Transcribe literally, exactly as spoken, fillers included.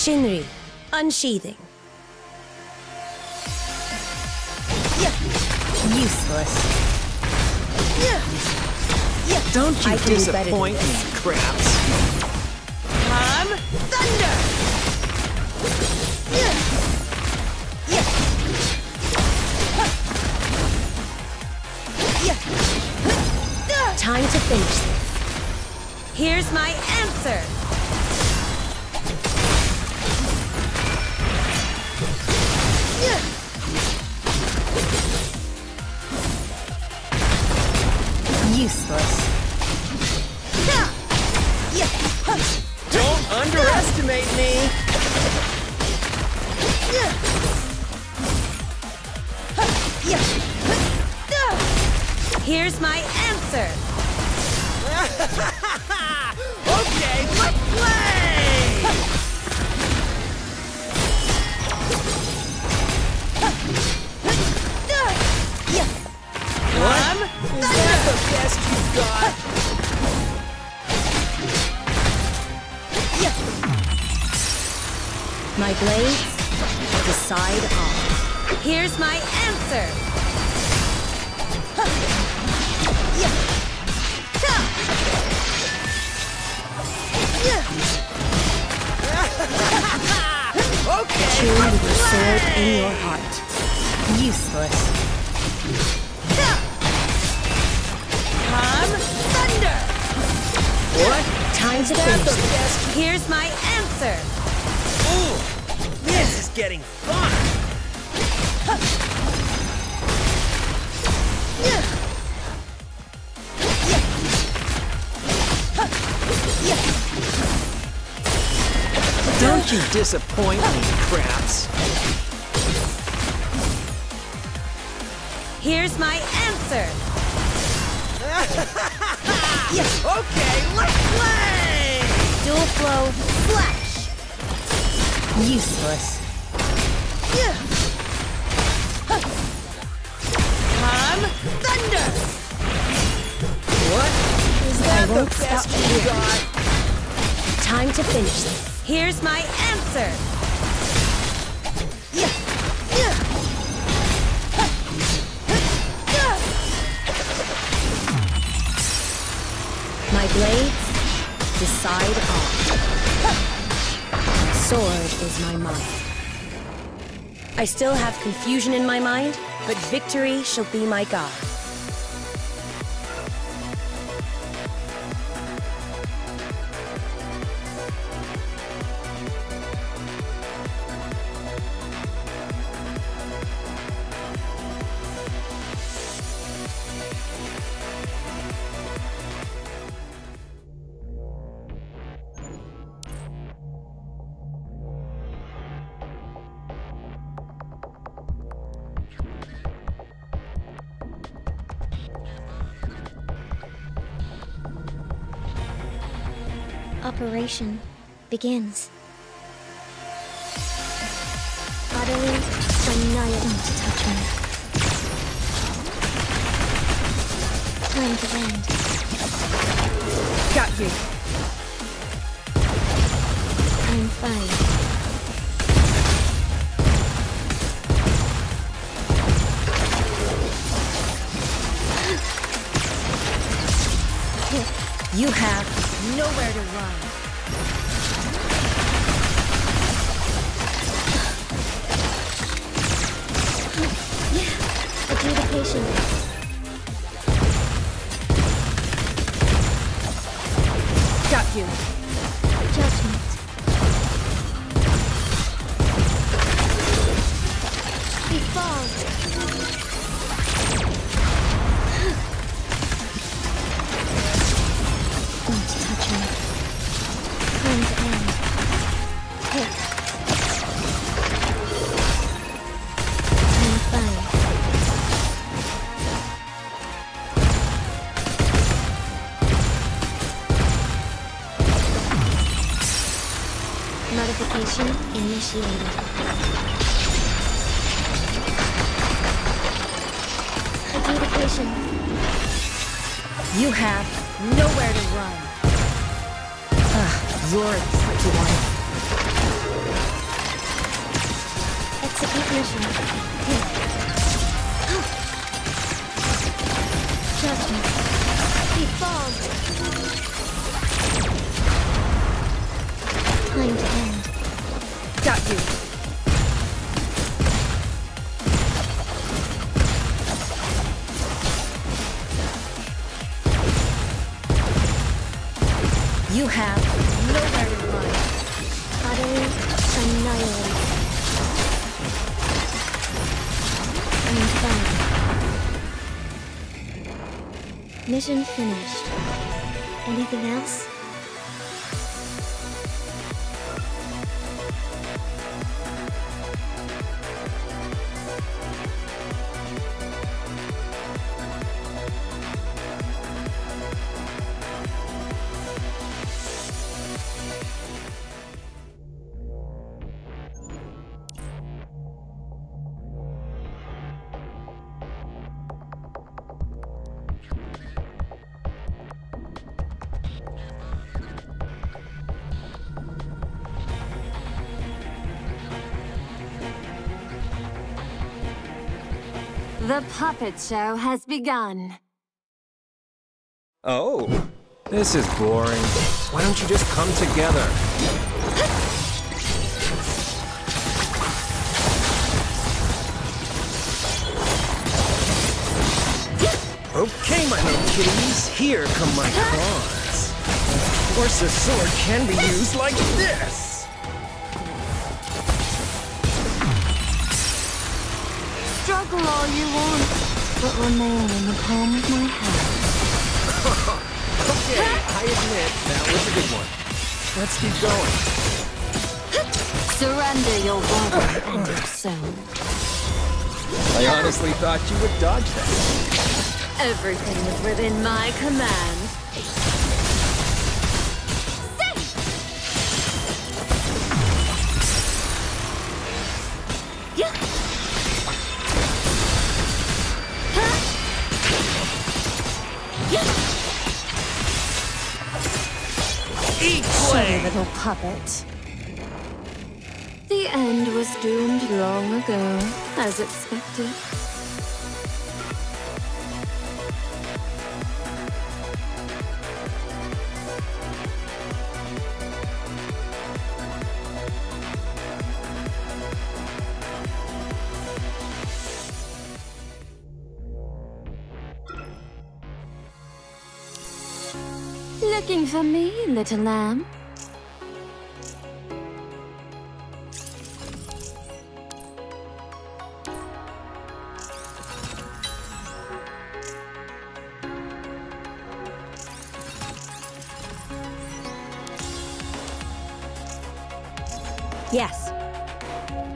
Shinri, unsheathing. Useless. Don't you I can do better than disappoint me, this. Craps. Come, thunder! Time to finish this. Here's my answer! Useless. Don't underestimate me! Here's my answer! Okay, let's play! What? Is that the best you've got? My blades decide all. Here's my answer! Okay, Tune let's with the sword play! in your heart. Useless. Come, thunder! What? Time to Is that the finish. best? Here's my answer! Ooh, this is getting fun! Don't you disappoint me, Craps. Here's my answer! Okay, let's play! Dual flow flash. Useless. Come, thunder! What? Is I that the won't best stop you here. got? Time to finish this. Here's my answer! My blades decide all. Sword is my mind. I still have confusion in my mind, but victory shall be my god. Operation begins. Utterly annihilate. Don't touch me. Time to end. Got you! I'm fine. You have Nowhere to run! Adjudication. Got you! Judgment. He falls. Don't touch me. Time to end. Hit. I'm fine. Modification initiated. Adjudication. You have Nowhere to run! ah, you're a tricky one. Execute mission. Here. Judgment. Befall. Time to end. Got you. You have Nowhere to run. Utterly annihilate. I'm fine. Mission finished. Anything else? The puppet show has begun. Oh, this is boring. Why don't you just come together? Okay, my little kitties, here come my claws. Of course, a sword can be used like this. Struggle all you want, but remain in the palm of my hand. Okay, I admit, that was a good one. Let's keep going. Surrender your body and your soul. I honestly thought you would dodge that. Everything is within my command. Eat Silly little puppet. The end was doomed long ago, as expected. Looking for me, little lamb? yes.